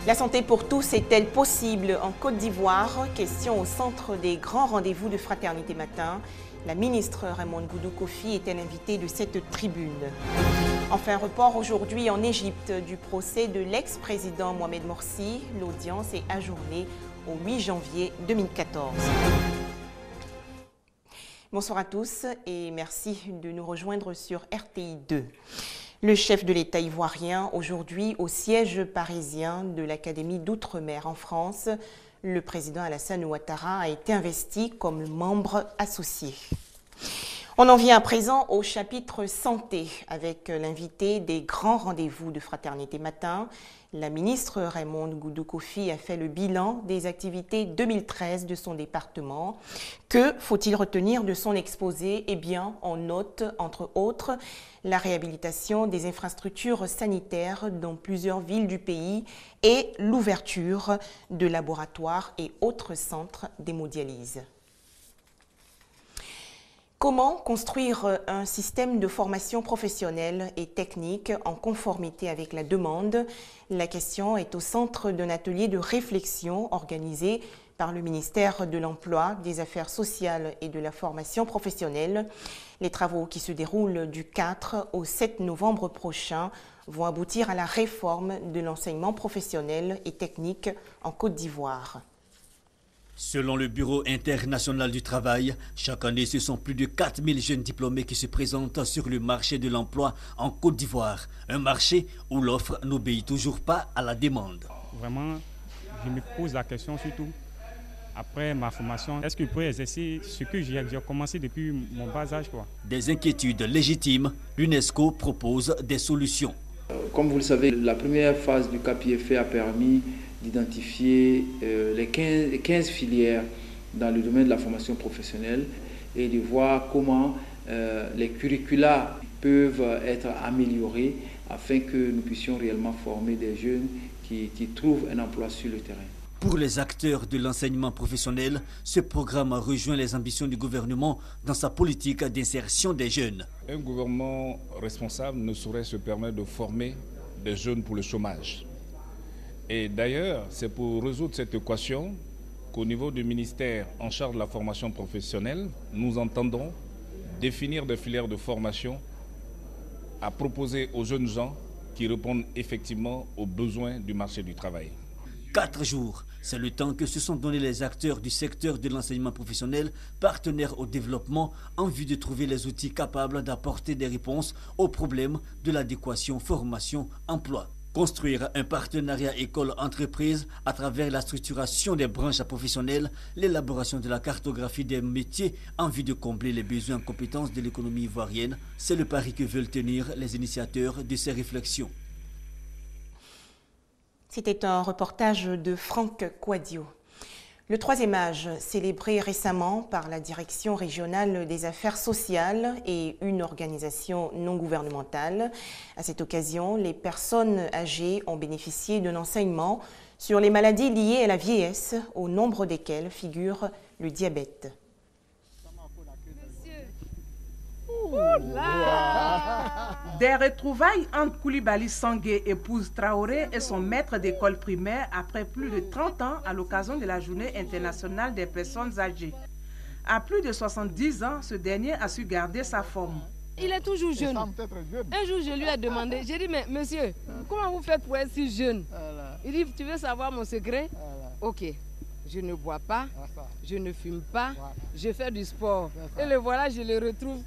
La santé pour tous est-elle possible en Côte d'Ivoire? Question au centre des grands rendez-vous de Fraternité Matin. La ministre Raymonde Goudou Kofi est-elle invitée de cette tribune? Enfin, report aujourd'hui en Égypte du procès de l'ex-président Mohamed Morsi. L'audience est ajournée au 8 janvier 2014. Bonsoir à tous et merci de nous rejoindre sur RTI 2. Le chef de l'État ivoirien, aujourd'hui au siège parisien de l'Académie d'Outre-mer en France, le président Alassane Ouattara a été investi comme membre associé. On en vient à présent au chapitre santé avec l'invité des grands rendez-vous de Fraternité Matin. La ministre Raymonde Goudou Kofi a fait le bilan des activités 2013 de son département. Que faut-il retenir de son exposé? Eh bien, on note, entre autres, la réhabilitation des infrastructures sanitaires dans plusieurs villes du pays et l'ouverture de laboratoires et autres centres d'hémodialyse. Comment construire un système de formation professionnelle et technique en conformité avec la demande? La question est au centre d'un atelier de réflexion organisé par le ministère de l'Emploi, des Affaires sociales et de la formation professionnelle. Les travaux qui se déroulent du 4 au 7 novembre prochain vont aboutir à la réforme de l'enseignement professionnel et technique en Côte d'Ivoire. Selon le Bureau international du travail, chaque année, ce sont plus de 4000 jeunes diplômés qui se présentent sur le marché de l'emploi en Côte d'Ivoire. Un marché où l'offre n'obéit toujours pas à la demande. Vraiment, je me pose la question surtout, après ma formation, est-ce que je pourrais exercer ce que j'ai commencé depuis mon bas âge, quoi? Des inquiétudes légitimes, l'UNESCO propose des solutions. Comme vous le savez, la première phase du CAPIFE a permis d'identifier les 15 filières dans le domaine de la formation professionnelle et de voir comment les curricula peuvent être améliorés afin que nous puissions réellement former des jeunes qui trouvent un emploi sur le terrain. Pour les acteurs de l'enseignement professionnel, ce programme rejoint les ambitions du gouvernement dans sa politique d'insertion des jeunes. Un gouvernement responsable ne saurait se permettre de former des jeunes pour le chômage. Et d'ailleurs, c'est pour résoudre cette équation qu'au niveau du ministère en charge de la formation professionnelle, nous entendons définir des filières de formation à proposer aux jeunes gens qui répondent effectivement aux besoins du marché du travail. 4 jours, c'est le temps que se sont donnés les acteurs du secteur de l'enseignement professionnel, partenaires au développement, en vue de trouver les outils capables d'apporter des réponses aux problèmes de l'adéquation formation-emploi. Construire un partenariat école-entreprise à travers la structuration des branches professionnelles, l'élaboration de la cartographie des métiers en vue de combler les besoins en compétences de l'économie ivoirienne, c'est le pari que veulent tenir les initiateurs de ces réflexions. C'était un reportage de Franck Quadio. Le 3e âge, célébré récemment par la Direction régionale des affaires sociales et une organisation non gouvernementale. À cette occasion, les personnes âgées ont bénéficié d'un enseignement sur les maladies liées à la vieillesse, au nombre desquelles figure le diabète. Des retrouvailles entre Koulibaly Sangué, épouse Traoré, et son maître d'école primaire après plus de 30 ans à l'occasion de la Journée internationale des personnes âgées. À plus de 70 ans, ce dernier a su garder sa forme. Il est toujours jeune. Un jour, je lui ai demandé, j'ai dit, mais monsieur, comment vous faites pour être si jeune? Il dit, tu veux savoir mon secret? Ok, je ne bois pas, je ne fume pas, je fais du sport. Et le voilà, je le retrouve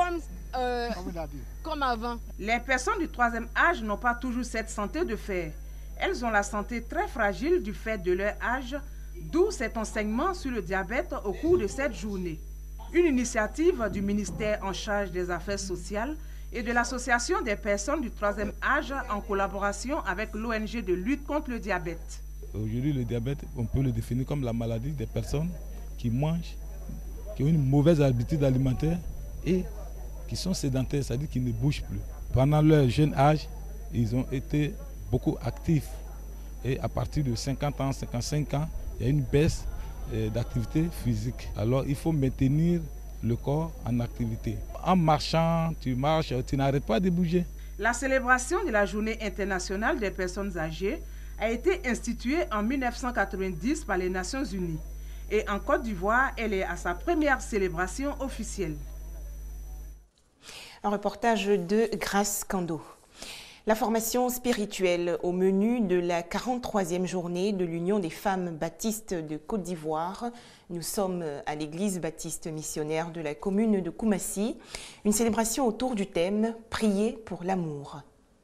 comme avant. Les personnes du 3e âge n'ont pas toujours cette santé de fer. Elles ont la santé très fragile du fait de leur âge, d'où cet enseignement sur le diabète au cours de cette journée. Une initiative du ministère en charge des affaires sociales et de l'association des personnes du 3e âge en collaboration avec l'ONG de lutte contre le diabète. Aujourd'hui, le diabète, on peut le définir comme la maladie des personnes qui mangent, qui ont une mauvaise habitude alimentaire et qui sont sédentaires, c'est-à-dire qu'ils ne bougent plus. Pendant leur jeune âge, ils ont été beaucoup actifs. Et à partir de 50 ans, 55 ans, il y a une baisse d'activité physique. Alors il faut maintenir le corps en activité. En marchant, tu marches, tu n'arrêtes pas de bouger. La célébration de la Journée internationale des personnes âgées a été instituée en 1990 par les Nations Unies. Et en Côte d'Ivoire, elle est à sa première célébration officielle. Un reportage de Grace Kando. La formation spirituelle au menu de la 43e journée de l'Union des femmes baptistes de Côte d'Ivoire. Nous sommes à l'église baptiste missionnaire de la commune de Koumassi. Une célébration autour du thème « Prier pour l'amour ».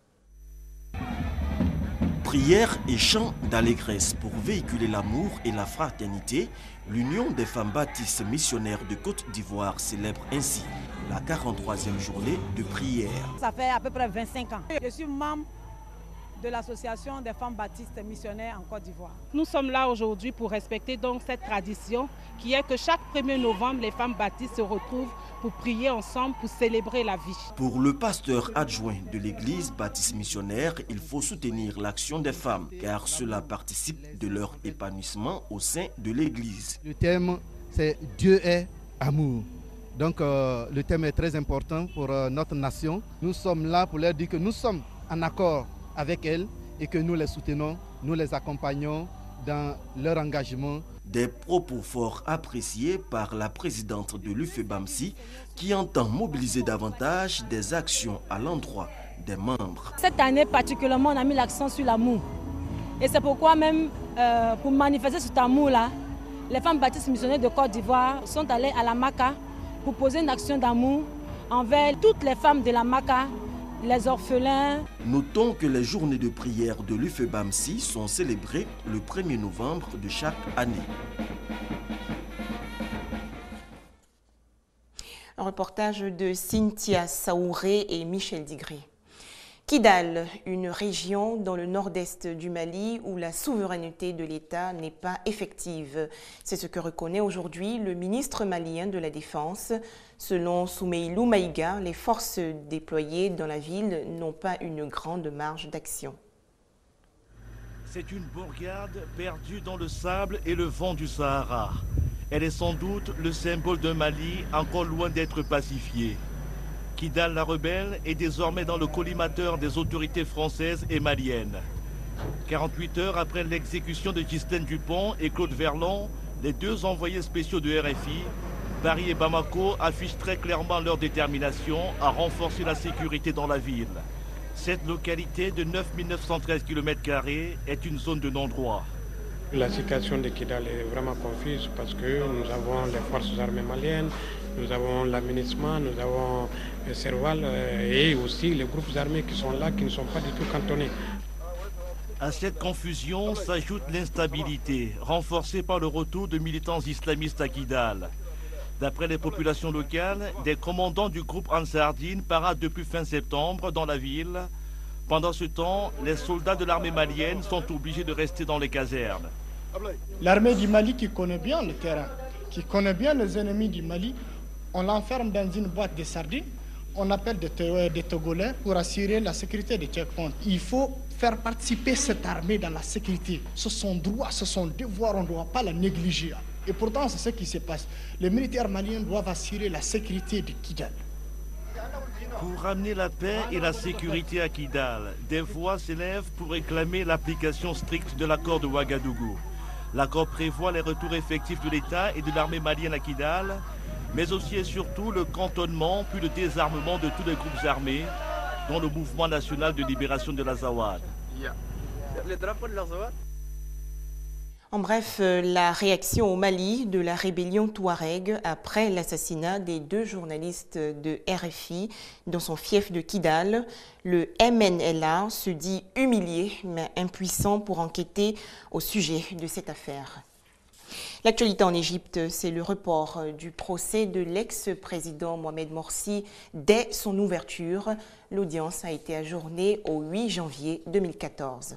Prières et chants d'allégresse pour véhiculer l'amour et la fraternité, l'Union des femmes baptistes missionnaires de Côte d'Ivoire célèbre ainsi la 43e journée de prière. Ça fait à peu près 25 ans. Je suis membre de l'association des femmes baptistes missionnaires en Côte d'Ivoire. Nous sommes là aujourd'hui pour respecter donc cette tradition qui est que chaque 1er novembre, les femmes baptistes se retrouvent pour prier ensemble, pour célébrer la vie. Pour le pasteur adjoint de l'église baptiste missionnaire, il faut soutenir l'action des femmes car cela participe de leur épanouissement au sein de l'église. Le thème, c'est Dieu est amour. Donc le thème est très important pour notre nation. Nous sommes là pour leur dire que nous sommes en accord avec elles et que nous les soutenons, nous les accompagnons dans leur engagement. Des propos forts appréciés par la présidente de l'UFEBAMSI qui entend mobiliser davantage des actions à l'endroit des membres. Cette année particulièrement, on a mis l'accent sur l'amour. Et c'est pourquoi même pour manifester cet amour-là, les femmes baptistes missionnaires de Côte d'Ivoire sont allées à la Maka pour poser une action d'amour envers toutes les femmes de la Maka, les orphelins. Notons que les journées de prière de l'UFEBAMSI sont célébrées le 1er novembre de chaque année. Un reportage de Cynthia Saouré et Michel Digré. Kidal, une région dans le nord-est du Mali où la souveraineté de l'État n'est pas effective. C'est ce que reconnaît aujourd'hui le ministre malien de la Défense. Selon Soumeilou Maïga, les forces déployées dans la ville n'ont pas une grande marge d'action. C'est une bourgade perdue dans le sable et le vent du Sahara. Elle est sans doute le symbole d'un Mali encore loin d'être pacifié. Kidal la rebelle est désormais dans le collimateur des autorités françaises et maliennes. 48 heures après l'exécution de Ghislaine Dupont et Claude Verlon, les deux envoyés spéciaux de RFI, Paris et Bamako affichent très clairement leur détermination à renforcer la sécurité dans la ville. Cette localité de 9 913 km² est une zone de non-droit. La situation de Kidal est vraiment confuse parce que nous avons les forces armées maliennes, nous avons l'aménagement, nous avons le Serval et aussi les groupes armés qui sont là, qui ne sont pas du tout cantonnés. À cette confusion s'ajoute l'instabilité, renforcée par le retour de militants islamistes à Kidal. D'après les populations locales, des commandants du groupe Ansardine paradent depuis fin septembre dans la ville. Pendant ce temps, les soldats de l'armée malienne sont obligés de rester dans les casernes. L'armée du Mali qui connaît bien le terrain, qui connaît bien les ennemis du Mali, on l'enferme dans une boîte de sardines, on appelle des Togolais pour assurer la sécurité des checkpoints. Il faut faire participer cette armée dans la sécurité. C'est son droit, c'est son devoir, on ne doit pas la négliger. Et pourtant, c'est ce qui se passe. Les militaires maliens doivent assurer la sécurité de Kidal. Pour ramener la paix et la sécurité à Kidal, des voix s'élèvent pour réclamer l'application stricte de l'accord de Ouagadougou. L'accord prévoit les retours effectifs de l'État et de l'armée malienne à Kidal, mais aussi et surtout le cantonnement puis le désarmement de tous les groupes armés, dont le mouvement national de libération de l'Azawad. Le drapeau de l'Azawad. En bref, la réaction au Mali de la rébellion Touareg après l'assassinat des deux journalistes de RFI dans son fief de Kidal. Le MNLA se dit humilié mais impuissant pour enquêter au sujet de cette affaire. L'actualité en Égypte, c'est le report du procès de l'ex-président Mohamed Morsi dès son ouverture. L'audience a été ajournée au 8 janvier 2014.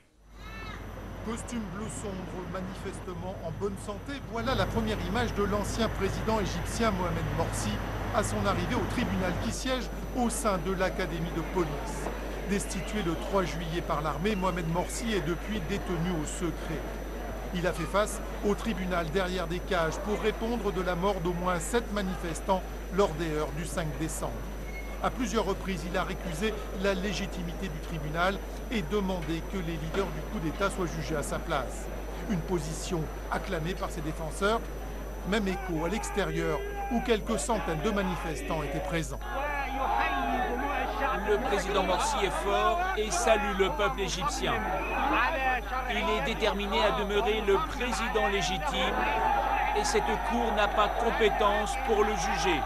Costume bleu sombre, manifestement en bonne santé, voilà la première image de l'ancien président égyptien Mohamed Morsi à son arrivée au tribunal qui siège au sein de l'académie de police. Destitué le 3 juillet par l'armée, Mohamed Morsi est depuis détenu au secret. Il a fait face au tribunal derrière des cages pour répondre de la mort d'au moins 7 manifestants lors des heures du 5 décembre. À plusieurs reprises, il a récusé la légitimité du tribunal et demandé que les leaders du coup d'État soient jugés à sa place. Une position acclamée par ses défenseurs. Même écho à l'extérieur, où quelques centaines de manifestants étaient présents. Le président Morsi est fort et salue le peuple égyptien. Il est déterminé à demeurer le président légitime et cette cour n'a pas compétence pour le juger.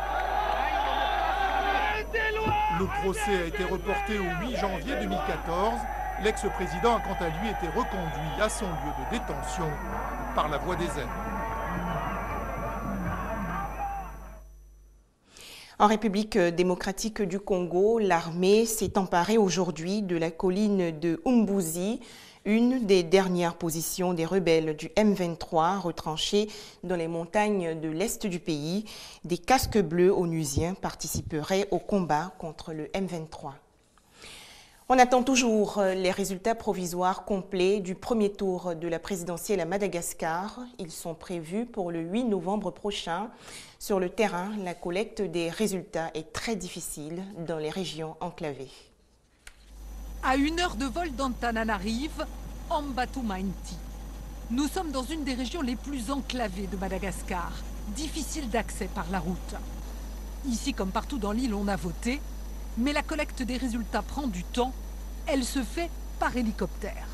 Le procès a été reporté au 8 janvier 2014. L'ex-président a quant à lui été reconduit à son lieu de détention par la voie des aides. En République démocratique du Congo, l'armée s'est emparée aujourd'hui de la colline de Umbuzi, une des dernières positions des rebelles du M23 retranchés dans les montagnes de l'est du pays. Des casques bleus onusiens participeraient au combat contre le M23. On attend toujours les résultats provisoires complets du premier tour de la présidentielle à Madagascar. Ils sont prévus pour le 8 novembre prochain. Sur le terrain, la collecte des résultats est très difficile dans les régions enclavées. À 1 heure de vol d'Antananarive, Ambatumainti. Nous sommes dans une des régions les plus enclavées de Madagascar, difficile d'accès par la route. Ici, comme partout dans l'île, on a voté, mais la collecte des résultats prend du temps. Elle se fait par hélicoptère.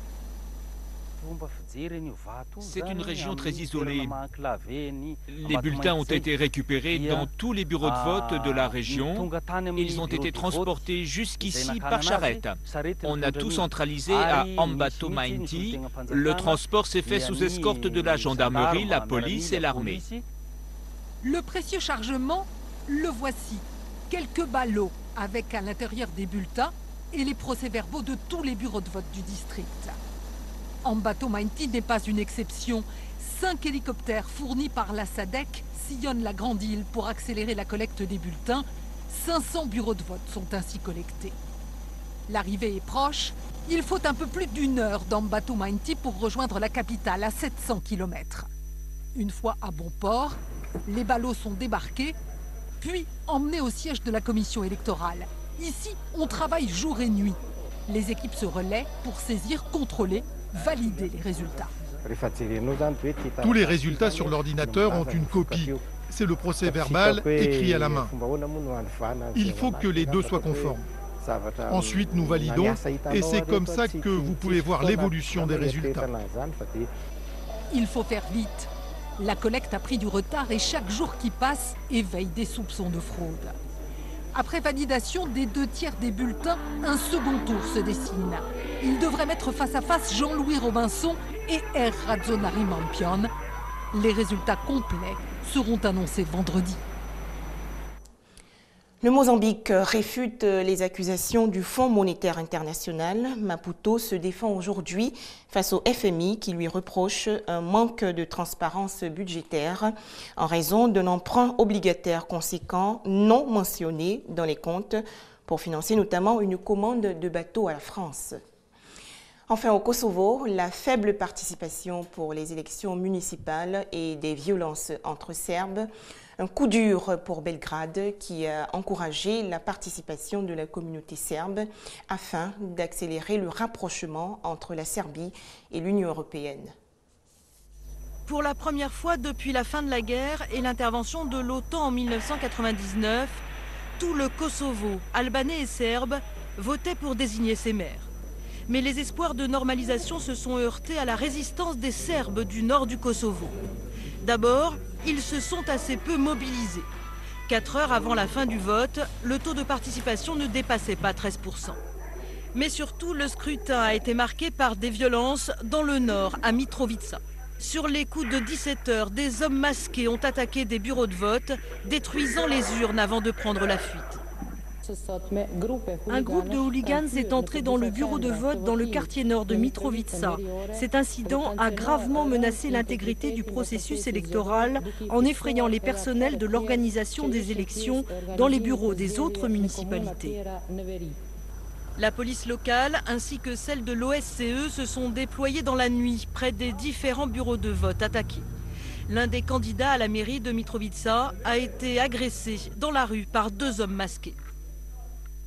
C'est une région très isolée. Les bulletins ont été récupérés dans tous les bureaux de vote de la région. Ils ont été transportés jusqu'ici par charrette. On a tout centralisé à Ambatumainti. Le transport s'est fait sous escorte de la gendarmerie, la police et l'armée. Le précieux chargement, le voici. Quelques ballots avec à l'intérieur des bulletins et les procès-verbaux de tous les bureaux de vote du district. Ambatumainti n'est pas une exception. 5 hélicoptères fournis par la SADC sillonnent la grande île pour accélérer la collecte des bulletins. 500 bureaux de vote sont ainsi collectés. L'arrivée est proche. Il faut un peu plus d'1 heure d'Ambatumainti pour rejoindre la capitale à 700 km. Une fois à bon port, les ballots sont débarqués, puis emmenés au siège de la commission électorale. Ici, on travaille jour et nuit. Les équipes se relaient pour saisir, contrôler, valider les résultats. Tous les résultats sur l'ordinateur ont une copie. C'est le procès verbal écrit à la main. Il faut que les deux soient conformes. Ensuite, nous validons et c'est comme ça que vous pouvez voir l'évolution des résultats. Il faut faire vite. La collecte a pris du retard et chaque jour qui passe éveille des soupçons de fraude. Après validation des 2/3 des bulletins, un second tour se dessine. Il devrait mettre face à face Jean-Louis Robinson et R. Razonari Mampion. Les résultats complets seront annoncés vendredi. Le Mozambique réfute les accusations du Fonds monétaire international. Maputo se défend aujourd'hui face au FMI qui lui reproche un manque de transparence budgétaire en raison d'un emprunt obligataire conséquent non mentionné dans les comptes pour financer notamment une commande de bateaux à la France. Enfin, au Kosovo, la faible participation pour les élections municipales et des violences entre Serbes. Un coup dur pour Belgrade qui a encouragé la participation de la communauté serbe afin d'accélérer le rapprochement entre la Serbie et l'Union européenne. Pour la première fois depuis la fin de la guerre et l'intervention de l'OTAN en 1999, tout le Kosovo, albanais et serbe, votait pour désigner ses maires. Mais les espoirs de normalisation se sont heurtés à la résistance des Serbes du nord du Kosovo. D'abord, ils se sont assez peu mobilisés. 4 heures avant la fin du vote, le taux de participation ne dépassait pas 13%. Mais surtout, le scrutin a été marqué par des violences dans le nord, à Mitrovica. Sur les coups de 17 heures, des hommes masqués ont attaqué des bureaux de vote, détruisant les urnes avant de prendre la fuite. Un groupe de hooligans est entré dans le bureau de vote dans le quartier nord de Mitrovica. Cet incident a gravement menacé l'intégrité du processus électoral en effrayant les personnels de l'organisation des élections dans les bureaux des autres municipalités. La police locale ainsi que celle de l'OSCE se sont déployées dans la nuit près des différents bureaux de vote attaqués. L'un des candidats à la mairie de Mitrovica a été agressé dans la rue par 2 hommes masqués.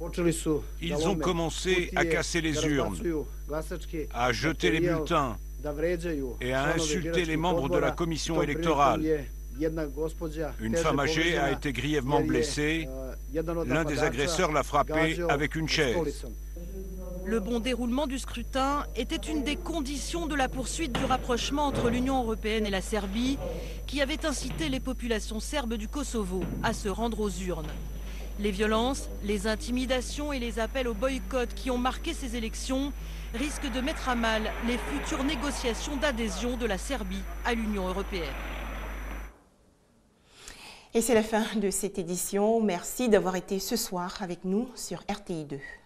Ils ont commencé à casser les urnes, à jeter les bulletins et à insulter les membres de la commission électorale. Une femme âgée a été grièvement blessée. L'un des agresseurs l'a frappée avec une chaise. Le bon déroulement du scrutin était une des conditions de la poursuite du rapprochement entre l'Union européenne et la Serbie, qui avait incité les populations serbes du Kosovo à se rendre aux urnes. Les violences, les intimidations et les appels au boycott qui ont marqué ces élections risquent de mettre à mal les futures négociations d'adhésion de la Serbie à l'Union européenne. Et c'est la fin de cette édition. Merci d'avoir été ce soir avec nous sur RTI2.